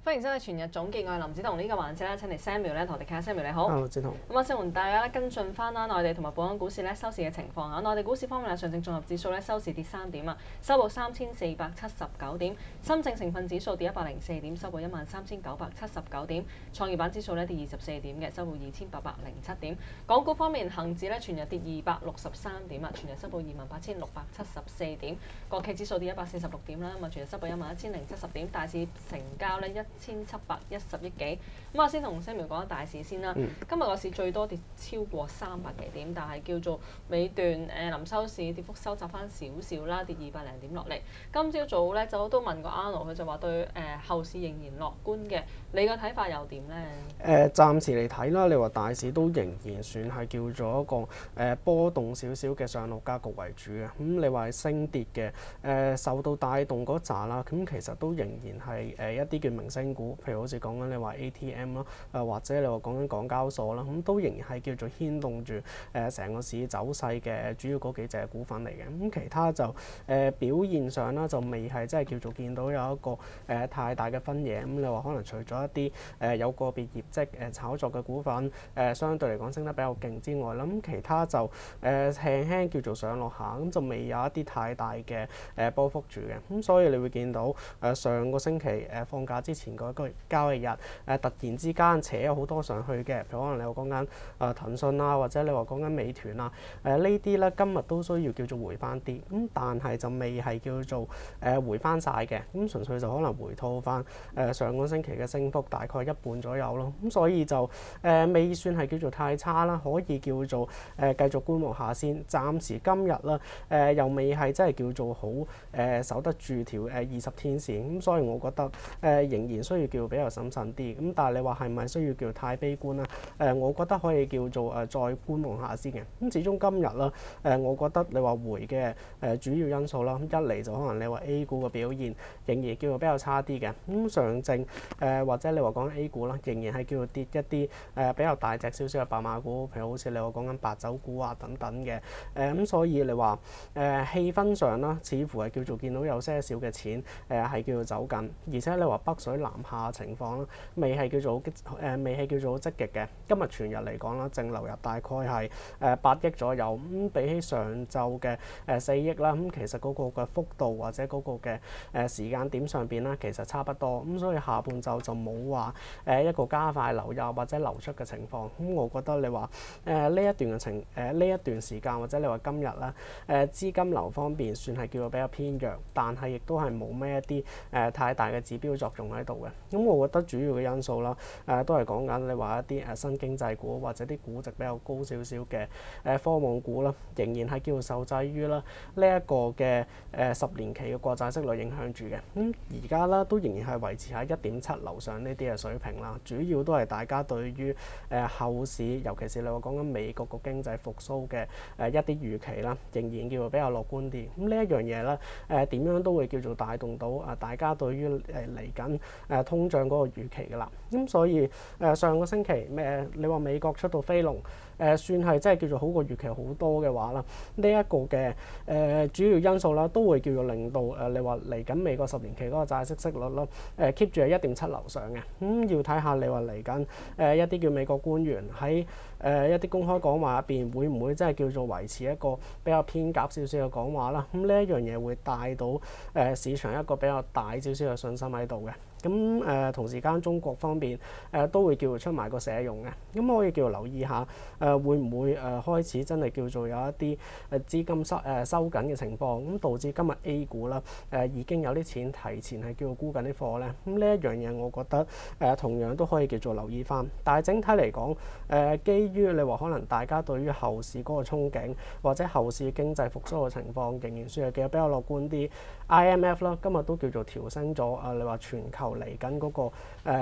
歡迎收睇全日總結，我係林子彤。呢個環節咧，請嚟 Samuel 咧同我哋傾下。Samuel 你好。 Hello，子彤。 咁啊，先同大家咧跟進翻啦，內地同埋本港股市咧收市嘅情況啊。內地股市方面咧，上證綜合指數咧收市跌3點啊，收報3479點；深證成分指數跌104點，收報13979點；創業板指數咧跌24點嘅，收報2807點。港股方面，恒指咧全日跌263點啊，全日收報28674點；國企指數跌146點啦，咁啊全日收報11070點。大市成交咧1710億幾。咁啊，先同 Samuel 講下大市先啦。今日個市最多跌超過300幾點，但係叫做尾段臨收市跌幅收窄翻少少啦，跌200零點落嚟。今朝早咧就都問過 Arnold， 佢就話對後市仍然樂觀嘅。你個睇法又點咧？ 暫時嚟睇啦，你話大市都仍然算係叫做一個波動少少嘅上落格局為主嘅。咁你話係升跌嘅受到帶動嗰扎啦，咁其實都仍然係一啲叫明星股，譬如好似講緊你話 ATM 啦，或者你話講緊港交所啦，咁都仍然係叫做牽動住成個市走勢嘅主要嗰幾隻股份嚟嘅。咁其他就表現上啦，就未係真係叫做見到有一個太大嘅分野。咁你話可能除咗一啲有個別業績炒作嘅股份相對嚟講升得比較勁之外啦，咁其他就輕輕叫做上落下，咁就未有一啲太大嘅波幅住嘅。咁所以你會見到上個星期放假之前嗰個交易日突然之間扯咗好多上去嘅，譬如可能你話講緊騰訊啊，或者你話講緊美團啊，呢啲咧今日都需要叫做回翻啲，咁但係就未係叫做回翻晒嘅，咁純粹就可能回吐翻上個星期嘅升幅大概一半左右咯，咁所以就未算係叫做太差啦，可以叫做繼續觀望下先。暫時今日啦又未係真係叫做好守得住條20天線，咁所以我覺得仍然需要叫比較審慎啲。咁但係你話係咪需要叫太悲觀啦？我覺得可以叫做再觀望下先嘅。咁始終今日啦我覺得你話回嘅主要因素啦，一嚟就可能你話 A 股嘅表現仍然叫做比較差啲嘅。咁上證或者你話講 A 股啦，仍然係叫做跌一啲比較大隻少少嘅白馬股，譬如好似你話講緊白酒股啊等等嘅。咁所以你話氣氛上啦，似乎係叫做見到有些少嘅錢係叫做走緊，而且你話北水南下情況啦，未係叫做未係叫做好積極嘅。今日全日嚟講啦，淨流入大概係8億左右，咁比起上晝嘅4億啦，咁其實嗰個嘅幅度或者嗰個嘅時間點上邊啦，其實差不多，咁所以下半晝就冇話一個加快流入或者流出嘅情況。咁我覺得你話呢一段時間或者你話今日啦，資金流方面算係叫做比較偏弱，但係亦都係冇咩一啲太大嘅指標作用喺度嘅。咁我覺得主要嘅因素啦，都係講緊你話一啲新經濟股或者啲估值比較高少少嘅科網股啦，仍然係叫做受制於啦呢一個嘅10年期嘅國債息率影響住嘅。咁而家啦都仍然係維持喺1.7樓上呢啲嘅水平啦，主要都係大家對於後市，尤其是你話講緊美國個經濟復甦嘅一啲預期啦，仍然叫做比較樂觀啲。咁呢一樣嘢咧點樣都會叫做帶動到大家對於嚟緊通脹嗰個預期㗎啦。咁所以上個星期你話美國出到飛龍算係真係叫做好過預期好多嘅話啦，呢一個嘅主要因素啦，都會叫做令到你話嚟緊美國10年期嗰個債息息率啦keep 住喺1.7樓上嘅。咁要睇下你話嚟緊一啲叫美國官員喺一啲公開講話入邊會唔會真係叫做維持一個比較偏鴿少少嘅講話啦。咁呢一樣嘢會帶到市場一個比較大少少嘅信心喺度嘅。咁同時間中國方面都會叫做出埋個社融嘅，咁可以叫做留意下會唔會開始真係叫做有一啲資金收緊嘅情況，咁導致今日 A 股啦已經有啲錢提前係叫做沽緊啲貨咧。咁呢一樣嘢我覺得同樣都可以叫做留意翻。但係整體嚟講基於你話可能大家對於後市嗰個憧憬或者後市經濟復甦嘅情況仍然算係比較樂觀啲。IMF 啦今日都叫做調升咗你話全球嚟緊嗰個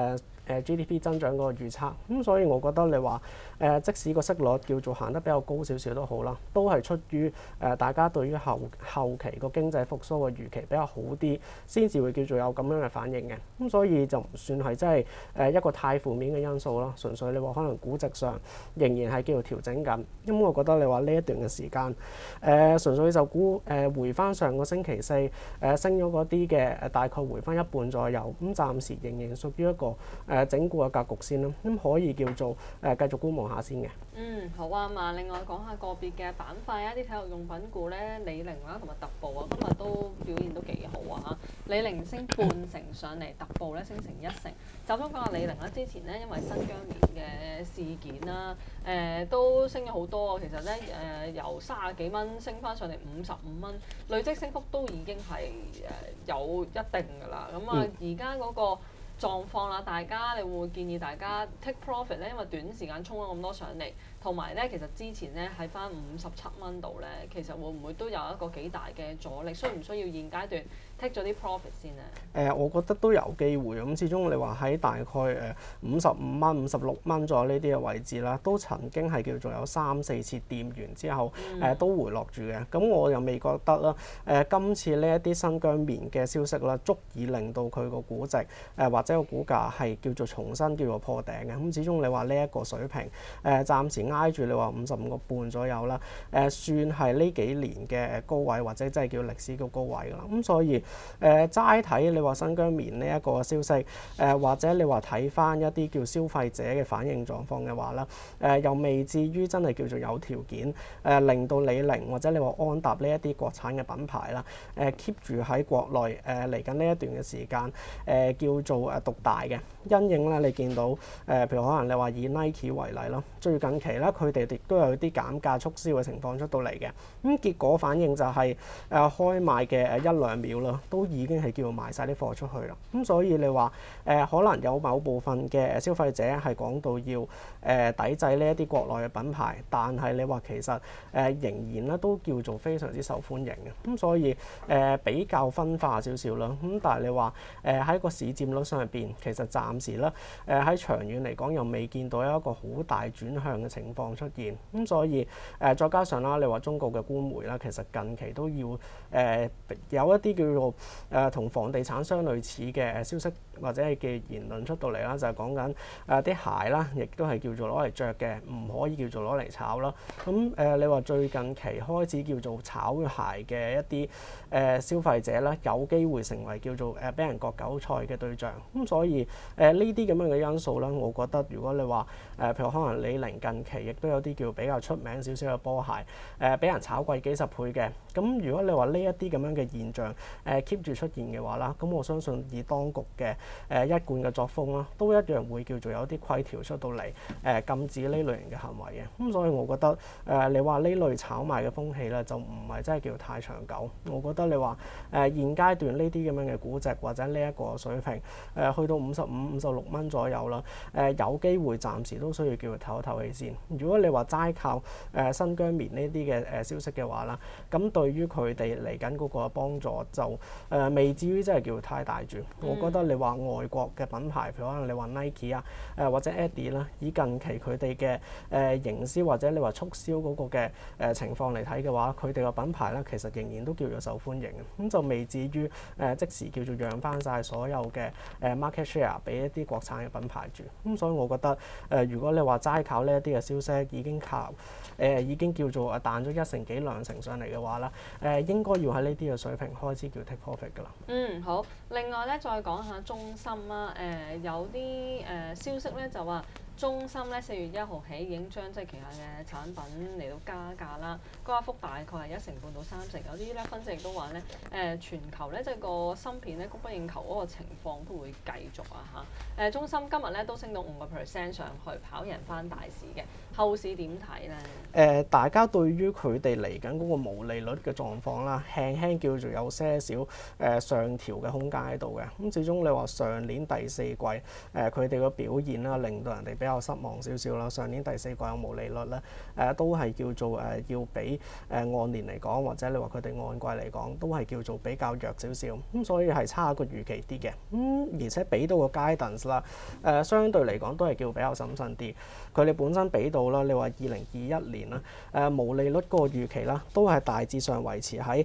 GDP 增長嗰個預測。咁所以我覺得你話即使個息率叫做行得比較高少少都好啦，都係出於大家對於後期個經濟復甦嘅預期比較好啲，先至會叫做有咁樣嘅反應嘅。咁所以就唔算係真係一個太負面嘅因素咯。純粹你話可能估值上仍然係叫做調整緊。咁我覺得你話呢一段嘅時間純粹就估回翻上個星期四升咗嗰啲嘅大概回翻一半左右。咁暫時仍然屬於一個整固嘅格局先啦。咁可以叫做繼續觀望下先嘅。 好啊嘛。另外講下個別嘅板塊啊，啲體育用品股咧，李寧啦同埋特步啊，今日都表現都幾好啊嚇。李寧升半成上嚟，特步咧升成1成。就咁講下李寧啦，之前咧因為新疆棉嘅事件啦，都升咗好多。其實咧由30幾蚊升翻上嚟55蚊，累積升幅都已經係有一定㗎啦。咁啊，而家嗰個狀況啦，大家你會唔會建議大家 take profit 咧？因為短時間衝咗咁多上嚟，同埋咧其實之前咧喺翻57蚊度咧，其實會唔會都有一個幾大嘅阻力？需唔需要現階段 take 咗啲 profit 先咧？ 我覺得都有機會。咁始終你話喺大概55蚊、56蚊左右呢啲嘅位置啦，都曾經係叫做有3、4次掂完之後都回落住嘅。咁我又未覺得啦。今次呢一啲新疆棉嘅消息啦，足以令到佢個估值或者個股價係叫做重新叫做破頂嘅。咁始終你話呢一個水平暫時挨住你話55個半左右啦，算係呢幾年嘅高位或者真係叫歷史嘅高位㗎啦。咁所以齋睇你話新疆棉呢一個消息或者你話睇翻一啲叫消費者嘅反應狀況嘅話啦，又未至於真係叫做有條件令到李寧或者你話安踏呢一啲國產嘅品牌啦keep 住喺國內嚟緊呢一段嘅時間叫做獨大嘅。因應咧你見到譬如可能你話以 Nike 為例咯，最近期咧佢哋亦都有啲減價促銷嘅情況出到嚟嘅。咁結果反應就係開賣嘅1-2秒啦，都已經係叫做賣晒啲貨出去啦。咁所以你話可能有某部分嘅消費者係講到要抵制呢一啲國內嘅品牌，但係你話其實仍然咧都叫做非常之受歡迎嘅。咁所以比較分化少少啦。咁但係你話喺個市佔率上邊，其實暫時咧喺長遠嚟講又未見到有一個好大轉向嘅情況出現。咁所以再加上啦，你話中國嘅官媒啦，其實近期都要有一啲叫做同房地產相類似嘅消息或者係嘅言論出到嚟啦，就係講緊啲鞋啦，亦都係叫做攞嚟着嘅，唔可以叫做攞嚟炒啦。咁你話最近期開始叫做炒鞋嘅一啲消費者啦，有機會成為叫做俾人割韭菜嘅對象。咁所以呢啲咁樣嘅因素啦，我覺得如果你話譬如可能李寧近期亦都有啲叫比較出名少少嘅波鞋俾人炒貴幾十倍嘅。咁如果你話呢一啲咁樣嘅現象keep 住出現嘅話啦，咁我相信以當局嘅一貫嘅作風啦，都一樣會叫做有啲規條出到嚟禁止呢類型嘅行為嘅。咁所以我覺得你話呢類炒賣嘅風氣咧，就唔係真係叫太長久。我覺得你話現階段呢啲咁樣嘅估值或者呢一個水平去到55、56蚊左右啦，有機會暫時都需要叫佢唞一唞氣先。如果你話齋靠新疆棉呢啲嘅消息嘅話啦，咁對於佢哋嚟緊嗰個幫助就未至於真係叫太大住。我覺得你話外國嘅品牌，譬如可能你話 Nike 啊或者 Adidas 啦，以近期佢哋嘅營銷或者你話促銷嗰個嘅情況嚟睇嘅話，佢哋個品牌咧其實仍然都叫做受歡迎嘅。咁就未至於即時叫做讓翻晒所有嘅market share 俾一啲國產嘅品牌住。咁所以我覺得如果你話齋靠呢一啲嘅消息已經叫做彈咗1成幾2成上嚟嘅話啦，應該要喺呢啲嘅水平開始叫 take profit 㗎啦。 好。另外咧，再講下中芯啦。有啲消息咧就話中芯咧4月1號起已經將即係旗下嘅產品嚟到加價啦，加幅大概係1成半到3成。有啲咧分析亦都話咧全球咧即係個芯片咧供不應求嗰個情況都會繼續啊嚇。中芯今日咧都升到5% 上去，跑贏翻大市嘅。後市點睇咧？ 大家對於佢哋嚟緊嗰個毛利率嘅狀況啦，輕輕叫做有些少上調嘅空間喺度嘅。咁始終你話上年第4季佢哋個表現啦，令到人哋比較失望少少啦。上年第四季嘅毛利率咧都係叫做要比按年嚟講，或者你話佢哋按季嚟講，都係叫做比較弱少少。咁所以係差過預期啲嘅。而且俾到個 guidance 啦，相對嚟講都係叫比較審慎啲。佢哋本身俾到啦，你話2021年啦，毛利率個預期啦，都係大致上維持喺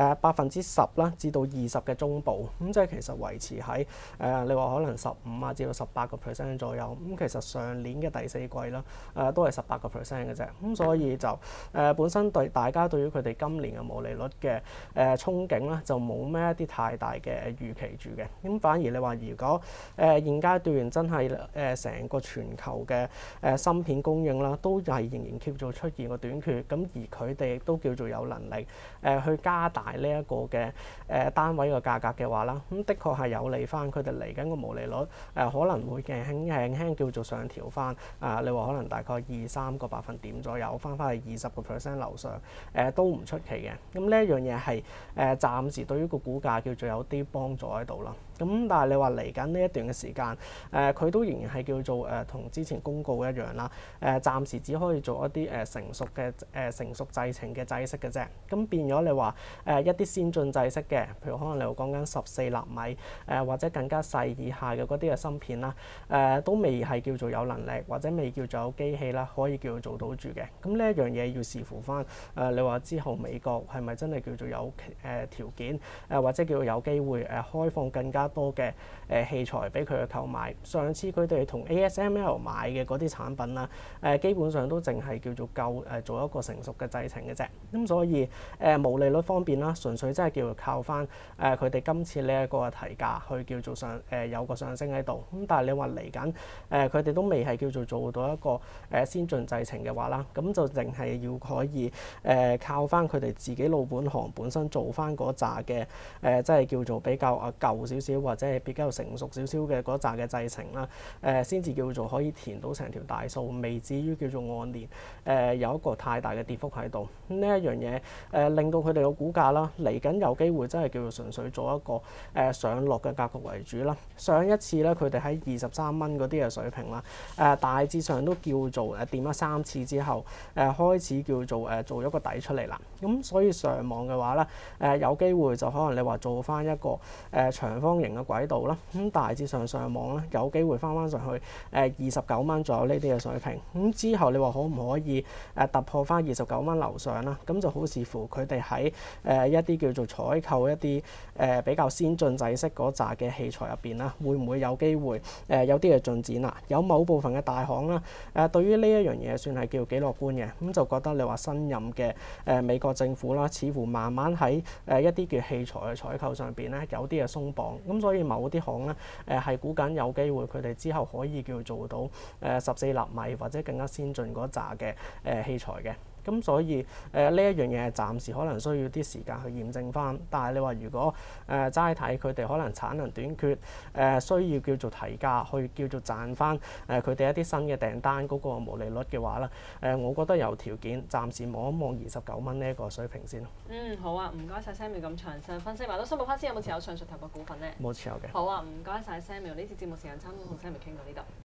10%啦至到20嘅中部。咁即係其實維持喺你話可能15至到18%左右。咁其實上年嘅第四季啦，都係18%嘅啫。咁所以就本身對大家對於佢哋今年嘅毛利率嘅憧憬啦，就冇咩一啲太大嘅預期住嘅。咁反而你話如果現階段真係成個全球嘅芯片供應啦，都係仍然 keep 咗出現個短缺，咁而佢哋亦都叫做有能力去加大呢一個嘅單位嘅價格嘅話啦，咁的確係有利翻佢哋嚟緊個毛利率可能會輕叫做上調翻你話可能大概2-3個百分點左右，翻去20% 樓上都唔出奇嘅。咁呢一樣嘢係暫時對於個股價叫做有啲幫助喺度啦。咁但係你話嚟緊呢一段嘅時間，佢都仍然係叫做同之前公告一樣啦。暫時只可以做一啲成熟製程嘅製式嘅啫。咁變咗你話一啲先進製式嘅，譬如可能你話講緊14納米或者更加細以下嘅嗰啲嘅芯片啦，都未係叫做有能力或者未叫做有機器啦，可以叫做做到住嘅。咁呢一樣嘢要視乎翻你話之後美國係咪真係叫做有條件或者叫做有機會開放更加多嘅器材俾佢去購買。上次佢哋同 ASML 買嘅嗰啲產品啦，基本上都淨係叫做夠做一個成熟嘅製程嘅啫。咁所以毛利率方面啦，純粹真係叫做靠翻佢哋今次呢一個提價去叫做有個上升喺度。咁但係你話嚟緊佢哋都未係叫做到一個先進製程嘅話啦，咁就淨係要可以靠翻佢哋自己老本行本身做翻嗰扎嘅即係叫做比較舊少少或者係比較成熟少少嘅嗰扎嘅製程啦，先至叫做可以填到成條大數，未至於叫做按年有一個太大嘅跌幅喺度。呢一樣嘢令到佢哋個股價啦嚟緊有機會真係叫做純粹做一個上落嘅格局為主啦。上一次咧佢哋喺23蚊嗰啲嘅水平啦，大致上都叫做掂咗3次之後開始叫做做咗個底出嚟啦。咁所以上網嘅話咧有機會就可能你話做翻一個長方形嘅軌道啦。咁大致上網咧有機會翻上去29蚊左右呢啲嘅水平。咁之後你話可唔可以突破翻29蚊樓上啦？咁就好視乎佢哋喺一啲叫做採購一啲比較先進製式嗰扎嘅器材入邊啦，會唔會有機會有啲嘅進展啦？有某部分嘅大行啦對於呢一樣嘢算係叫幾樂觀嘅。咁就覺得你話新任嘅美國政府啦，似乎慢慢喺一啲嘅器材嘅採購上邊咧有啲嘅鬆綁。咁所以某啲行咧係估緊有機會佢哋之後可以叫做到14納米或者更加先進嗰扎嘅器材嘅。咁所以呢一樣嘢暫時可能需要啲時間去驗證翻。但係你話如果齋睇佢哋可能產能短缺需要叫做提價去叫做賺翻佢哋一啲新嘅訂單嗰個毛利率嘅話咧，我覺得有條件暫時望一望29蚊呢一個水平先咯。 好啊，唔該晒 Samuel 咁詳細分析埋。都申報翻先有冇持有上述投嘅股份呢？ 冇持有嘅。 好啊，唔該晒 Samuel。呢次節目時間差唔多，同 Samuel 傾到呢度。